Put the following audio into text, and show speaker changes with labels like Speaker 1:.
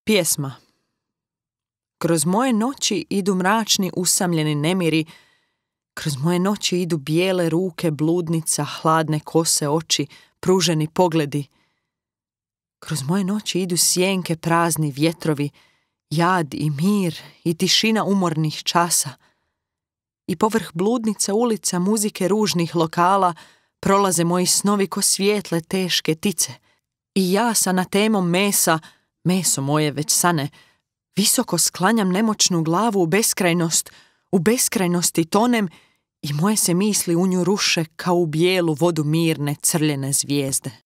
Speaker 1: Pjesma. Kroz moje noći idu mračni usamljeni nemiri, kroz moje noći idu bijele ruke bludnica, hladne kose oči, pruženi pogledi. Kroz moje noći idu sjenke prazni vjetrovi, jad i mir i tišina umornih časa. I povrh bludnica ulica muzike ružnih lokala prolaze moji snovi ko svijetle teške tice. I ja sa na temom mesa, meso moje već sane, visoko sklanjam nemoćnu glavu u beskrajnosti tonem i moje se misli u nju ruše kao u bijelu vodu mirne crljene zvijezde.